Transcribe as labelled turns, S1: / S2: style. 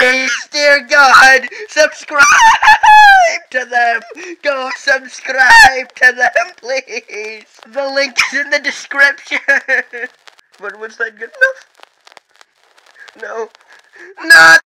S1: Please, dear God, subscribe to them. Go subscribe to them, please. The link's in the description. But was that good enough? No. Not